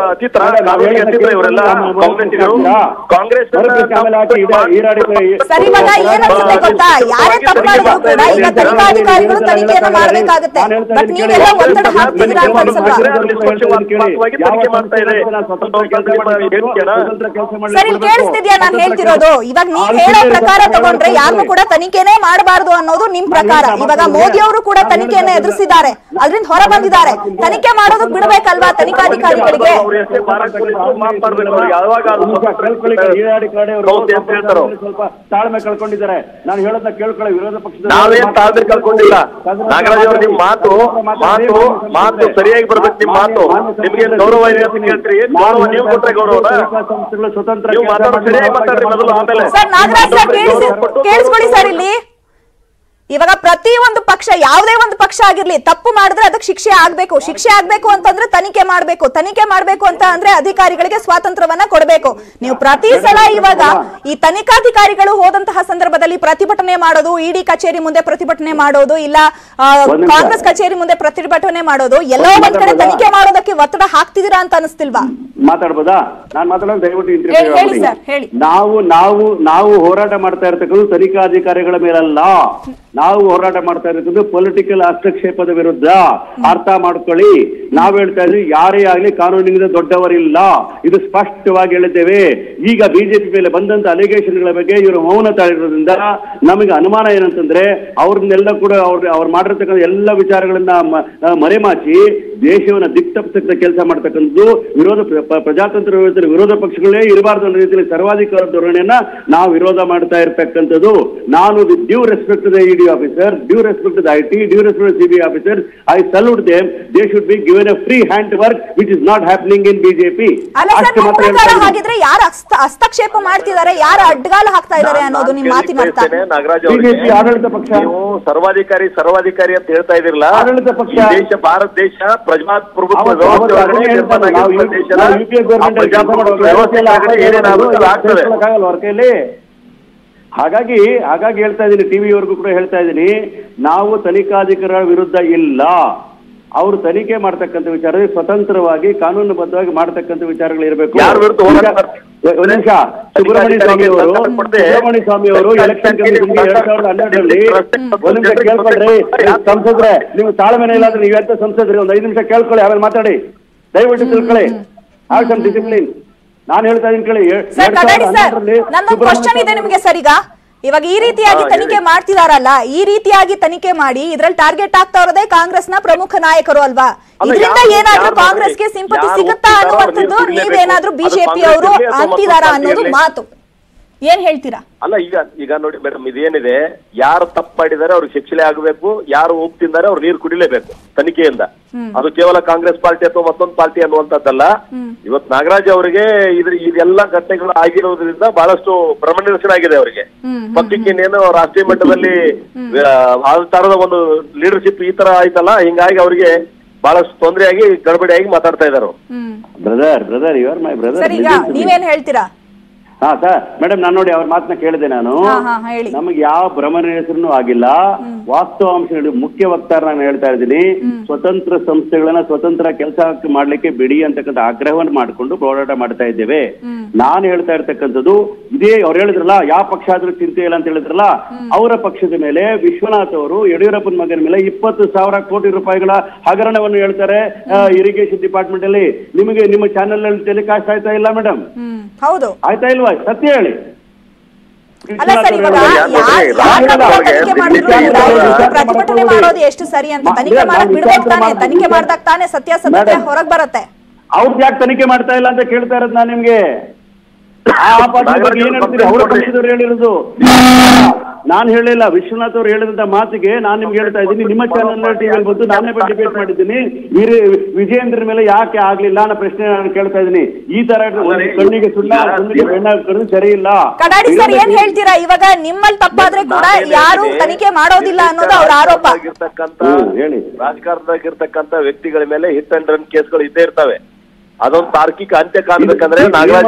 ಸರಿ, ಇವಾಗ ಏನನ್ಸುತ್ತೆ ಗೊತ್ತಾ? ಯಾರೇ ತಪ್ಪು ಮಾಡಿದ್ರು ಕೂಡ ಈಗ ತನಿಖಾಧಿಕಾರಿಗಳು ತನಿಖೆಯನ್ನ ಮಾಡಬೇಕಾಗುತ್ತೆ. ಬಟ್ ನೀವೆಲ್ಲ ಒತ್ತಡ ಹಾಕ್ತಿದ್ದೀರಾ ಅಂತ ಅನ್ಸಲ್ವಾ? ಸರಿ, ಕೇಳಿಸ್ತಿದ್ಯಾ ನಾನು ಹೇಳ್ತಿರೋದು? ಇವಾಗ ನೀವ್ ಹೇಳೋ ಪ್ರಕಾರ ತಗೊಂಡ್ರೆ ಯಾರನ್ನು ಕೂಡ ತನಿಖೆನೇ ಮಾಡಬಾರ್ದು ಅನ್ನೋದು ನಿಮ್ ಪ್ರಕಾರ. ಇವಾಗ ಮೋದಿ ಅವರು ಕೂಡ ತನಿಖೆಯನ್ನ ಎದುರಿಸಿದ್ದಾರೆ, ಅದರಿಂದ ಹೊರ ಬಂದಿದ್ದಾರೆ. ತನಿಖೆ ಮಾಡೋದಕ್ಕೆ ಬಿಡಬೇಕಲ್ವಾ ತನಿಖಾಧಿಕಾರಿಗಳಿಗೆ? ಸ್ವಲ್ಪ ತಾಳ್ಮೆ ಕಳ್ಕೊಂಡಿದ್ದಾರೆ. ನಾನು ಹೇಳೋದನ್ನ ಕೇಳ್ಕೊಳ್ಳಿ. ವಿರೋಧ ಪಕ್ಷದ ನಾವೇನ್ ತಾಳ್ಮೆ ಕಳ್ಕೊಂಡಿಲ್ಲ. ನಾಗರಾಜ್ ಅವರು ನಿಮ್ ಮಾತು ಮಾತು ಮಾತು ಸರಿಯಾಗಿ ಬರ್ಬೇಕು. ನಿಮ್ ಮಾತು ನಿಮ್ಗೆ ಗೌರವ ಇದೆ ಅಂತ ಹೇಳ್ತೀರಿ. ಗೌರವ ನೀವು ಕೊಟ್ರೆ ಗೌರವ ಸಂಸ್ಥೆಗಳು ಸ್ವತಂತ್ರ ಸರಿಯಾಗಿ ಮಾತಾಡ್ರಿ ಮೊದಲು, ಆಮೇಲೆ. ಸರ್ ನಾಗರಾಜ್ ಸರ್ ಕೇಳಿಸ್ಕೊಳ್ಳಿ ಸರ್. ಇಲ್ಲಿ ಇವಾಗ ಪ್ರತಿ ಒಂದು ಪಕ್ಷ, ಯಾವುದೇ ಒಂದು ಪಕ್ಷ ಆಗಿರ್ಲಿ, ತಪ್ಪು ಮಾಡಿದ್ರೆ ಅದಕ್ಕೆ ಶಿಕ್ಷೆ ಆಗ್ಬೇಕು. ಶಿಕ್ಷೆ ಆಗ್ಬೇಕು ಅಂತಂದ್ರೆ ತನಿಖೆ ಮಾಡ್ಬೇಕು. ತನಿಖೆ ಮಾಡ್ಬೇಕು ಅಂತ ಅಂದ್ರೆ ಅಧಿಕಾರಿಗಳಿಗೆ ಸ್ವಾತಂತ್ರ್ಯವನ್ನ ಕೊಡಬೇಕು. ನೀವು ಪ್ರತಿ ಸಲ ಇವಾಗ ಈ ತನಿಖಾಧಿಕಾರಿಗಳು ಹೋದಂತಹ ಸಂದರ್ಭದಲ್ಲಿ ಪ್ರತಿಭಟನೆ ಮಾಡೋದು, ಇಡಿ ಕಚೇರಿ ಮುಂದೆ ಪ್ರತಿಭಟನೆ ಮಾಡೋದು, ಇಲ್ಲ ಕಾಂಗ್ರೆಸ್ ಕಚೇರಿ ಮುಂದೆ ಪ್ರತಿಭಟನೆ ಮಾಡೋದು, ಎಲ್ಲೋ ಒಂದ್ ಕಡೆ ತನಿಖೆ ಮಾಡೋದಕ್ಕೆ ಒತ್ತಡ ಹಾಕ್ತಿದ್ದೀರಾ ಅಂತ ಅನಿಸ್ತಿಲ್ವಾ? ಮಾತಾಡ್ಬೋದಾ? ನಾನ್ ಮಾತಾಡೋದು ದಯವಿಟ್ಟು ಹೇಳಿ ಸರ್, ಹೇಳಿ. ನಾವು ನಾವು ನಾವು ಹೋರಾಟ ಮಾಡ್ತಾ ಇರ್ತಕ್ಕಂಥ ತನಿಖಾಧಿಕಾರಿಗಳ ಮೇಲಲ್ಲ, ನಾವು ಹೋರಾಟ ಮಾಡ್ತಾ ಇರೋದು ಪೊಲಿಟಿಕಲ್ ಹಸ್ತಕ್ಷೇಪದ ವಿರುದ್ಧ. ಅರ್ಥ ಮಾಡ್ಕೊಳ್ಳಿ. ನಾವ್ ಹೇಳ್ತಾ ಇದ್ವಿ ಯಾರೇ ಆಗ್ಲಿ ಕಾನೂನಿನಿಂದ ದೊಡ್ಡವರಿಲ್ಲ, ಇದು ಸ್ಪಷ್ಟವಾಗಿ ಹೇಳಿದ್ದೇವೆ. ಈಗ ಬಿಜೆಪಿ ಮೇಲೆ ಬಂದಂತ ಅಲಿಗೇಷನ್ಗಳ ಬಗ್ಗೆ ಇವರು ಮೌನ ತಾಳಿರೋದ್ರಿಂದ ನಮಗೆ ಅನುಮಾನ ಏನಂತಂದ್ರೆ ಅವ್ರನ್ನೆಲ್ಲ ಕೂಡ ಅವ್ರ ಅವ್ರು ಮಾಡಿರ್ತಕ್ಕಂಥ ಎಲ್ಲ ವಿಚಾರಗಳನ್ನ ಮರೆಮಾಚಿ ದೇಶವನ್ನ ದಿಕ್ತಪ್ಪಿಸ್ತಕ್ಕ ಕೆಲಸ ಮಾಡ್ತಕ್ಕಂಥದ್ದು ವಿರೋಧ ಪ್ರಜಾತಂತ್ರ ವ್ಯವಸ್ಥೆ ವಿರೋಧ ಪಕ್ಷಗಳೇ ಇರಬಾರ್ದು ಅನ್ನೋ ರೀತಿಯಲ್ಲಿ ಸರ್ವಾಧಿಕಾರ ಧೋರಣೆಯನ್ನ ನಾವು ವಿರೋಧ ಮಾಡ್ತಾ ಇರ್ತಕ್ಕಂಥದ್ದು. ನಾನು with due respect to the ED officer, due respect to the I T, due respect to CBI officer, I salute them. They should be given a free hand work which is not happening in BJP. ಹಾಗಿದ್ರೆ ಯಾರು ಹಸ್ತಕ್ಷೇಪ ಮಾಡ್ತಿದ್ದಾರೆ, ಯಾರು ಅಡ್ಡಗಾಲ ಹಾಕ್ತಾ ಇದ್ದಾರೆ ಅನ್ನೋದು ನಿಮ್ಮ ಮಾತಿನ ಅರ್ಥ. ಬಿಜೆಪಿ ಆಡಳಿತ ಪಕ್ಷ. ನೀವು ಸರ್ವಾಧಿಕಾರಿ ಸರ್ವಾಧಿಕಾರಿ ಅಂತ ಹೇಳ್ತಾ ಇದಿರಲ್ಲ. ಆಡಳಿತ ಪಕ್ಷ. ದೇಶ ಭಾರತ ದೇಶ ಪ್ರಜಾಪ್ರಭುತ್ವ ಹಾಗಾಗಿ ಹಾಗಾಗಿ ಹೇಳ್ತಾ ಇದ್ದೀನಿ, ಟಿವಿವರೆಗೂ ಕೂಡ ಹೇಳ್ತಾ ಇದ್ದೀನಿ, ನಾವು ತನಿಖಾಧಿಕಾರಿಗಳ ವಿರುದ್ಧ ಇಲ್ಲ. ಅವರು ತನಿಖೆ ಮಾಡ್ತಕ್ಕಂಥ ವಿಚಾರ ಸ್ವತಂತ್ರವಾಗಿ ಕಾನೂನುಬದ್ಧವಾಗಿ ಮಾಡ್ತಕ್ಕಂಥ ವಿಚಾರಗಳು ಇರಬೇಕು. ಒಂದು ನಿಮಿಷ. ಸುಬ್ರಹ್ಮಣ್ಯ ಸ್ವಾಮಿ ಅವರು ಸುಬ್ರಹ್ಮಣ್ಯ ಸ್ವಾಮಿ ಅವರು ಎಲೆಕ್ಷನ್ ಕಮಿಷನ್ಗೆ ಎರಡ್ ಸಾವಿರದ ಹನ್ನೆರಡರಲ್ಲಿ ಒಂದ್ ನಿಮಿಷ ಕೇಳ್ಕೊಳ್ರಿ. ಸಂಸದ್ರೆ ನೀವು ತಾಳ್ಮೆನೇ ಇಲ್ಲ ಅಂದ್ರೆ ನೀವೆಂತ ಸಂಸದ್ರಿ? ಒಂದ್ ಐದು ನಿಮಿಷ ಕೇಳ್ಕೊಳ್ಳಿ, ಆಮೇಲೆ ಮಾತಾಡಿ. ದಯವಿಟ್ಟು ತಿಳ್ಕೊಳ್ಳಿ. Have some discipline. ನಾನು ಹೇಳ್ತಾ ಇದ್ದೀನಿ ಕೇಳಿ. ನಂದೊಂದು ಕ್ವಶನ್ ಇದೆ ನಿಮ್ಗೆ ಸರ್. ಈಗ ಇವಾಗ ಈ ರೀತಿಯಾಗಿ ತನಿಖೆ ಮಾಡ್ತಿದಾರಲ್ಲ, ಈ ರೀತಿಯಾಗಿ ತನಿಖೆ ಮಾಡಿ ಇದ್ರಲ್ಲಿ ಟಾರ್ಗೆಟ್ ಆಗ್ತಾ ಇರೋದೇ ಕಾಂಗ್ರೆಸ್ನ ಪ್ರಮುಖ ನಾಯಕರು ಅಲ್ವಾ? ಇದರಿಂದ ಏನಾದ್ರೂ ಕಾಂಗ್ರೆಸ್ಗೆ ಸಿಂಪತಿ ಸಿಗುತ್ತಾ ಅನ್ನುವಂಥದ್ದು ನೀವೇನಾದ್ರೂ ಬಿಜೆಪಿ ಅವರು ಅಂತಿದಾರ ಅನ್ನೋದು ಮಾತು. ಏನ್ ಹೇಳ್ತೀರಾ? ಅಲ್ಲ ಈಗ ಈಗ ನೋಡಿ ಮೇಡಮ್, ಇದೇನಿದೆ, ಯಾರು ತಪ್ಪು ಮಾಡಿದ್ದಾರೆ ಅವ್ರಿಗೆ ಶಿಕ್ಷೆ ಆಗಬೇಕು, ಯಾರು ಉಪ್ಪು ತಿಂದಾರೆ ಅವ್ರು ನೀರು ಕುಡಿಲೇಬೇಕು ತನಿಖೆಯಿಂದ. ಅದು ಕೇವಲ ಕಾಂಗ್ರೆಸ್ ಪಾರ್ಟಿ ಅಥವಾ ಮತ್ತೊಂದು ಪಾರ್ಟಿ ಅನ್ನುವಂಥದ್ದಲ್ಲ. ಇವತ್ತು ನಾಗರಾಜ್ ಅವರಿಗೆ ಇದ್ರ ಇದೆಲ್ಲ ಘಟನೆಗಳು ಆಗಿರೋದ್ರಿಂದ ಬಹಳಷ್ಟು ಭ್ರಮ ನಿರಸನ ಆಗಿದೆ ಅವರಿಗೆ. ಪಕ್ಷಕ್ಕೆ ಇನ್ನೇನು ರಾಷ್ಟ್ರೀಯ ಮಟ್ಟದಲ್ಲಿ ಆ ತರದ ಒಂದು ಲೀಡರ್ಶಿಪ್ ಈ ತರ ಆಯ್ತಲ್ಲ, ಹಿಂಗಾಗಿ ಅವರಿಗೆ ಬಹಳಷ್ಟು ತೊಂದರೆಯಾಗಿ ಗಡಬಡಿಯಾಗಿ ಮಾತಾಡ್ತಾ ಇದ್ದಾರೆ. Brother brother you are my brother. ಈಗ ನೀವೇನ್ ಹೇಳ್ತೀರಾ? ಹಾ ಸರ್, ಮೇಡಮ್ ನಾನು ನೋಡಿ ಅವ್ರ ಮಾತನ್ನ ಕೇಳಿದೆ ನಾನು. ನಮಗೆ ಯಾವ ಭ್ರಮಣ ಹೆಸರು ಆಗಿಲ್ಲ. ವಾಸ್ತವಾಂಶಗಳು ಮುಖ್ಯ ವಕ್ತಾರ ನಾನು ಹೇಳ್ತಾ ಇದ್ದೀನಿ. ಸ್ವತಂತ್ರ ಸಂಸ್ಥೆಗಳನ್ನ ಸ್ವತಂತ್ರ ಕೆಲಸ ಮಾಡ್ಲಿಕ್ಕೆ ಬಿಡಿ ಅಂತಕ್ಕಂಥ ಆಗ್ರಹವನ್ನು ಮಾಡಿಕೊಂಡು ಹೋರಾಟ ಮಾಡ್ತಾ ಇದ್ದೇವೆ. ನಾನು ಹೇಳ್ತಾ ಇರ್ತಕ್ಕಂಥದ್ದು ಇದೇ. ಅವ್ರು ಹೇಳಿದ್ರಲ್ಲ ಯಾವ ಪಕ್ಷ ಆದ್ರೂ ಚಿಂತೆ ಇಲ್ಲ ಅಂತ ಹೇಳಿದ್ರಲ್ಲ, ಅವರ ಪಕ್ಷದ ಮೇಲೆ ವಿಶ್ವನಾಥ್ ಅವರು ಯಡಿಯೂರಪ್ಪನ ಮಗನ ಮೇಲೆ ಇಪ್ಪತ್ತು ಸಾವಿರ ಕೋಟಿ ರೂಪಾಯಿಗಳ ಹಗರಣವನ್ನು ಹೇಳ್ತಾರೆ ಇರಿಗೇಷನ್ ಡಿಪಾರ್ಟ್ಮೆಂಟ್ ಅಲ್ಲಿ. ನಿಮಗೆ ನಿಮ್ಮ ಚಾನೆಲ್ ಅಲ್ಲಿ ಟೆಲಿಕಾಸ್ಟ್ ಆಯ್ತಾ ಇಲ್ಲ ಮೇಡಮ್? ಹೌದು, ಆಯ್ತಾ ಇಲ್ವಾ? ಸತ್ಯ ಹೇಳಿ. ಪ್ರತಿಭಟನೆ ಮಾಡೋದು ಎಷ್ಟು ಸರಿ ಅಂತ ತನಿಖೆ ಮಾಡಕ್ ಬಿಡ್ಬೇಕು ತಾನೆ. ತನಿಖೆ ಮಾಡಿದಾಗ ತಾನೇ ಸತ್ಯಾಸತ್ಯತೆ ಹೊರಗ್ ಬರುತ್ತೆ. ಅವ್ರು ಯಾಕೆ ತನಿಖೆ ಮಾಡ್ತಾ ಇಲ್ಲ ಅಂತ ಕೇಳ್ತಾ ಇರೋದು ನಾನು ನಿಮ್ಗೆ. ಆ ಪಕ್ಷದ ಬಗ್ಗೆ ಏನ್ ಹೇಳ್ತೀರಿ? ಅವರ ಪಕ್ಷದವ್ರು ಹೇಳಿರೋದು ನಾನು ಹೇಳಿಲ್ಲ. ವಿಶ್ವನಾಥ್ ಅವ್ರು ಹೇಳಿದಂತ ಮಾತಿಗೆ ನಾನು ನಿಮ್ಗೆ ಹೇಳ್ತಾ ಇದ್ದೀನಿ. ನಿಮ್ಮ ಚಾನಲ್ ಟಿವಿಯಲ್ಲಿ ಬಂದು ನಾನೇ ಡಿಬೇಟ್ ಮಾಡಿದ್ದೀನಿ. ವಿಜಯೇಂದ್ರ ಮೇಲೆ ಯಾಕೆ ಆಗ್ಲಿಲ್ಲ ಅನ್ನೋ ಪ್ರಶ್ನೆ ನಾನು ಕೇಳ್ತಾ ಇದ್ದೀನಿ. ಈ ತರ ಕಣ್ಣಿಗೆ ಸುಳ್ಳ ಕಣ್ಣಿಗೆ ಬೆಣ್ಣ ಹಾಕೋದು ಸರಿ ಇಲ್ಲ. ಕಡಾಡಿ ಸರ್ ಏನ್ ಹೇಳ್ತೀರಾ? ಇವಾಗ ನಿಮ್ಮಲ್ಲಿ ತಪ್ಪಾದ್ರೆ ಕೂಡ ಯಾರು ತನಿಖೆ ಮಾಡೋದಿಲ್ಲ ಅನ್ನೋದು ಅವ್ರ ಆರೋಪ. ಹೇಳಿ, ರಾಜಕಾರಣದಾಗಿರ್ತಕ್ಕಂಥ ವ್ಯಕ್ತಿಗಳ ಮೇಲೆ ಹಿಟ್ ಅಂಡ್ ರನ್ ಕೇಸ್ಗಳು ಇದ್ದೇ ಇರ್ತವೆ. ಅದೊಂದು ತಾರ್ಕಿಕ ಅಂತ್ಯ ಕಾಣ್ಬೇಕಂದ್ರೆ ನಾಗರಾಜ್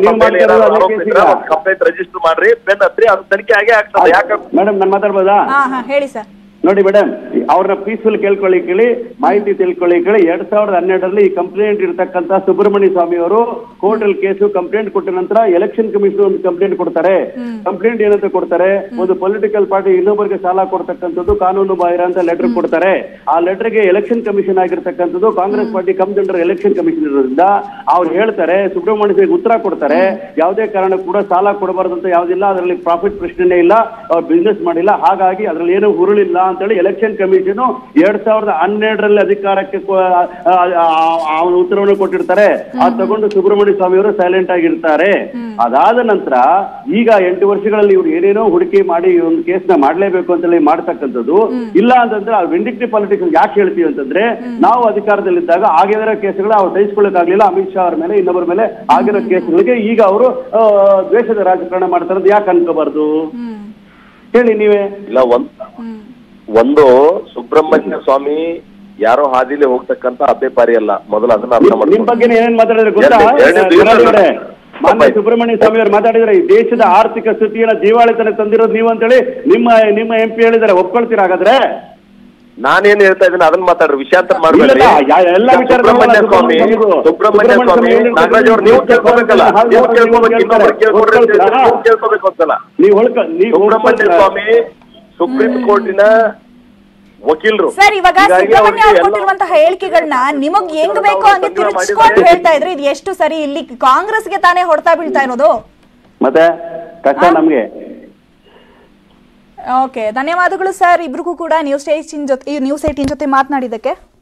ಕಂಪ್ಲೇಂಟ್ ರಿಜಿಸ್ಟರ್ ಮಾಡ್ರಿ, ಬೆನ್ ಹತ್ರಿ, ಅದು ತನಿಖೆ ಆಗೇ ಆಗ್ತದೆ. ಯಾಕೆ ಮೇಡಮ್ ನಾನು ಮಾತಾಡ್ಬೋದಾ? ಹೇಳಿ ಸರ್. ನೋಡಿ ಮೇಡಮ್, ಅವ್ರನ್ನ ಪೀಸ್ಫುಲ್ ಕೇಳ್ಕೊಳ್ಳಿ ಕೇಳಿ, ಮಾಹಿತಿ ತಿಳ್ಕೊಳ್ಳಿ ಕೇಳಿ. ಎರಡ್ ಸಾವಿರದ ಹನ್ನೆರಡರಲ್ಲಿ ಈ ಕಂಪ್ಲೇಂಟ್ ಇರತಕ್ಕಂತ ಸುಬ್ರಹ್ಮಣ್ಯ ಸ್ವಾಮಿ ಅವರು ಕೋರ್ಟ್ ಅಲ್ಲಿ ಕೇಸು ಕಂಪ್ಲೇಂಟ್ ಕೊಟ್ಟ ನಂತರ ಎಲೆಕ್ಷನ್ ಕಮಿಷನ್ ಒಂದು ಕಂಪ್ಲೇಂಟ್ ಕೊಡ್ತಾರೆ. ಕಂಪ್ಲೇಂಟ್ ಏನಂತ ಕೊಡ್ತಾರೆ? ಒಂದು ಪೊಲಿಟಿಕಲ್ ಪಾರ್ಟಿ ಇನ್ನೊಬ್ಬರಿಗೆ ಸಾಲ ಕೊಡ್ತಕ್ಕಂಥದ್ದು ಕಾನೂನು ಬಾಹಿರ ಅಂತ ಲೆಟರ್ ಕೊಡ್ತಾರೆ. ಆ ಲೆಟರ್ಗೆ ಎಲೆಕ್ಷನ್ ಕಮಿಷನ್ ಆಗಿರ್ತಕ್ಕಂಥದ್ದು Congress party cum general election commission ಇರೋದ್ರಿಂದ ಅವ್ರು ಹೇಳ್ತಾರೆ, ಸುಬ್ರಹ್ಮಣ್ಯ ಸ್ವಾಮಿ ಉತ್ತರ ಕೊಡ್ತಾರೆ, ಯಾವುದೇ ಕಾರಣಕ್ಕೂ ಕೂಡ ಸಾಲ ಕೊಡಬಾರ್ದು ಅಂತ ಯಾವುದಿಲ್ಲ, ಅದರಲ್ಲಿ ಪ್ರಾಫಿಟ್ ಪ್ರಶ್ನೆ ಇಲ್ಲ, ಅವ್ರು ಬಿಸ್ನೆಸ್ ಮಾಡಿಲ್ಲ, ಹಾಗಾಗಿ ಅದರಲ್ಲಿ ಏನು ಹುರುಳಿಲ್ಲ ಅಂತೇಳಿ ಎಲೆಕ್ಷನ್ ಕಮಿಷನ್ ಎರಡ್ ಸಾವಿರದ ಹನ್ನೆರಡರಲ್ಲಿ ಅಧಿಕಾರಕ್ಕೆ ಉತ್ತರವನ್ನು ಕೊಟ್ಟಿರ್ತಾರೆ. ಅದು ತಗೊಂಡು ಸುಬ್ರಹ್ಮಣ್ಯ ಸ್ವಾಮಿ ಅವರು ಸೈಲೆಂಟ್ ಆಗಿರ್ತಾರೆ. ಅದಾದ ನಂತರ ಈಗ ಎಂಟು ವರ್ಷಗಳಲ್ಲಿ ಇವ್ರು ಏನೇನೋ ಹುಡುಕಿ ಮಾಡಿ ಒಂದು ಕೇಸ್ ನ ಮಾಡ್ಲೇಬೇಕು ಅಂತೇಳಿ ಮಾಡ್ತಕ್ಕಂಥದ್ದು. ಇಲ್ಲ ಅಂತಂದ್ರೆ ವಿಂಡಿಕ್ಟಿವ್ ಪಾಲಿಟಿಕ್ಸ್ ಯಾಕೆ ಹೇಳ್ತೀವಿ ಅಂತಂದ್ರೆ, ನಾವು ಅಧಿಕಾರದಲ್ಲಿದ್ದಾಗ ಆಗಿರೋ ಕೇಸ್ಗಳು ಅವ್ರು ಸಹಿಸ್ಕೊಳ್ಳೋಕ್ಕಾಗ್ಲಿಲ್ಲ. ಅಮಿತ್ ಶಾ ಅವ್ರ ಮೇಲೆ ಇನ್ನೊಬ್ಬರ ಮೇಲೆ ಆಗಿರೋ ಕೇಸ್ಗಳಿಗೆ ಈಗ ಅವರು ದ್ವೇಷದ ರಾಜಕಾರಣ ಮಾಡ್ತಾರದು ಯಾಕೆ ಅನ್ಕೋಬಾರ್ದು ಹೇಳಿ ನೀವೇ? ಇಲ್ಲ, ಒಂದ್ ಒಂದು ಸುಬ್ರಹ್ಮಣ್ಯ ಸ್ವಾಮಿ ಯಾರೋ ಹಾದಿಲಿ ಹೋಗ್ತಕ್ಕಂತ ಅಭ್ಯಪಾರಿ ಅಲ್ಲ. ಮೊದಲು ಅದನ್ನ ಅರ್ಥ ಮಾಡಿ. ನಿಮ್ ಬಗ್ಗೆ ಏನೇನ್ ಮಾತಾಡಿದ್ರೆ ಗೊತ್ತಾ? ಮಾನ್ಯ ಸುಬ್ರಹ್ಮಣ್ಯ ಸ್ವಾಮಿ ಅವರು ಮಾತಾಡಿದ್ರೆ ಈ ದೇಶದ ಆರ್ಥಿಕ ಸ್ಥಿತಿಯನ್ನ ದಿವಾಳಿತನ ತಂದಿರೋದು ನೀವು ಅಂತೇಳಿ ನಿಮ್ಮ ನಿಮ್ಮ ಎಂ ಪಿ ಹೇಳಿದ್ದಾರೆ. ಒಪ್ಕೊಳ್ತೀರಾ ಹಾಗಾದ್ರೆ? ನಾನೇನ್ ಹೇಳ್ತಾ ಇದ್ದೀನಿ ಅದನ್ನ ಮಾತಾಡ್ರಿ, ವಿಷಯಾಂತರ ಮಾಡ್ಬೇಡ್ರಿ. ಎಲ್ಲ ವಿಚಾರ ಸುಬ್ರಹ್ಮಣ್ಯ ಸ್ವಾಮಿ ಸುಬ್ರಹ್ಮಣ್ಯ ಸ್ವಾಮಿ ನಾಗರಾಜ್ ಅವ್ರು ನೀವು ಕೇಳ್ಕೋಬೇಕಲ್ಲ, ನೀವು ಕೇಳ್ಕೋಬೇಕು, ಇನ್ನೊಬ್ರು ಕೇಳ್ಕೋಬೇಕು ಅಂತಲ್ಲ. ಸುಬ್ರಹ್ಮಣ್ಯ ಸ್ವಾಮಿ ಸುಪ್ರೀಂ ಕೋರ್ಟಿನ ವಕೀಲರು ಸರ್. ಇವಾಗ ಸುಬ್ರಹ್ಮಣ್ಯ ಅವರು ಕೊಟ್ಟಿರುವಂತಹ ಹೇಳಿಕೆಗಳನ್ನ ನಿಮಗ್ ಹೆಂಗ್ ಬೇಕೋ ಹಂಗೆ ತಿರುಗಿಸ್ಕೊಂಡು ಹೇಳ್ತಾ ಇದ್ರೆ ಇದು ಎಷ್ಟು ಸರಿ? ಇಲ್ಲಿ ಕಾಂಗ್ರೆಸ್ಗೆ ತಾನೇ ಹೊಡ್ತಾ ಬೀಳ್ತಾ ಇರೋದು. ಮತ್ತೆ ಕಷ್ಟ ನಮ್ಗೆ. ಓಕೆ, ಧನ್ಯವಾದಗಳು ಸರ್ ಇಬ್ರಿಗೂ ಕೂಡ ನ್ಯೂಸ್ ಏಟೀನ್ ಜೊತೆ ನ್ಯೂಸ್ ಏಟೀನ್ ಜೊತೆ ಮಾತನಾಡಿದ್ದಕ್ಕೆ.